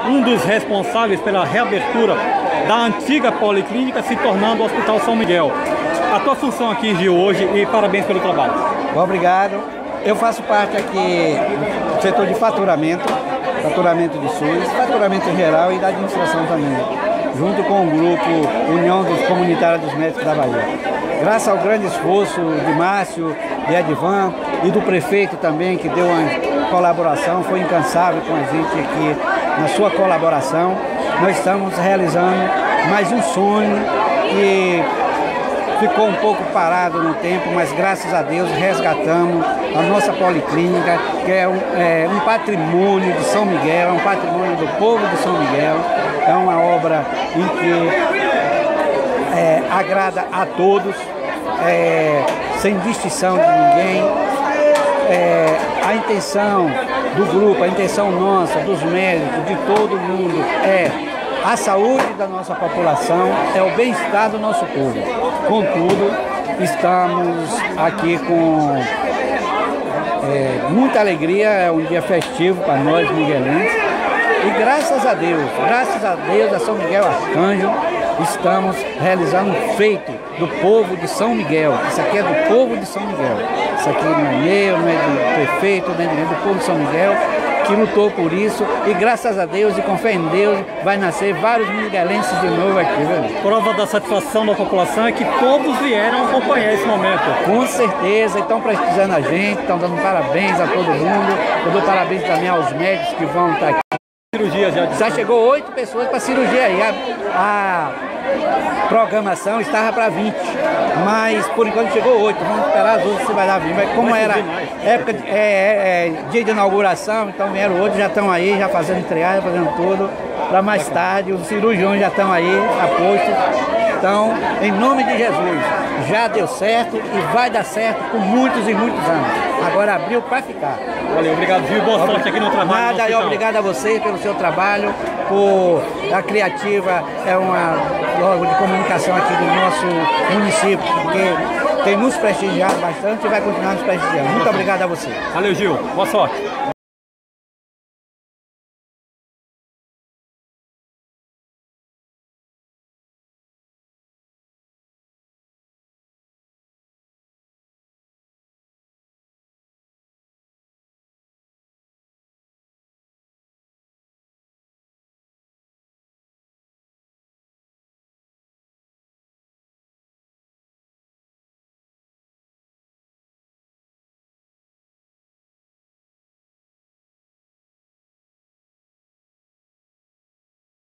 um dos responsáveis pela reabertura da antiga policlínica, se tornando o Hospital São Miguel. A tua função aqui, Gil, hoje, e parabéns pelo trabalho. Obrigado. Eu faço parte aqui do setor de faturamento de SUS, faturamento em geral e da administração também, junto com o grupo União dos Comunitários dos Médicos da Bahia. Graças ao grande esforço de Márcio, de Edvan e do prefeito também, que deu uma colaboração, foi incansável com a gente aqui na sua colaboração, nós estamos realizando mais um sonho que ficou um pouco parado no tempo, mas graças a Deus resgatamos a nossa policlínica, que é um patrimônio de São Miguel, é um patrimônio do povo de São Miguel, é uma obra em que agrada a todos, sem distinção de ninguém. A intenção do grupo, a intenção nossa, dos médicos, de todo mundo é a saúde da nossa população, é o bem-estar do nosso povo. Contudo, estamos aqui com muita alegria, é um dia festivo para nós miguelenses. E graças a Deus, a São Miguel Arcanjo, estamos realizando um feito do povo de São Miguel. Isso aqui é do povo de São Miguel. Isso aqui não é meu, não é do prefeito, não é do povo de São Miguel, que lutou por isso, e graças a Deus e com fé em Deus vai nascer vários miguelenses de novo aqui, velho. Prova da satisfação da população é que todos vieram acompanhar esse momento. Com certeza, estão prestigiando a gente, estão dando parabéns a todo mundo. Eu dou parabéns também aos médicos que vão estar aqui. Cirurgia já chegou 8 pessoas para cirurgia aí. A programação estava para 20, mas por enquanto chegou 8. Vamos esperar as outras se vai dar 20. Mas como era época dia de inauguração, então vieram outros, já estão aí, já fazendo triagem, fazendo tudo. Para mais tarde, os cirurgiões já estão aí a posto. Então, em nome de Jesus, já deu certo e vai dar certo por muitos e muitos anos. Agora abriu para ficar. Valeu, obrigado, Gil. Boa sorte aqui no trabalho. Nada, e obrigado a você pelo seu trabalho, a Criativa é uma órgão de comunicação aqui do nosso município, que tem nos prestigiado bastante e vai continuar nos prestigiando. Muito obrigado a você. Valeu, Gil. Boa sorte.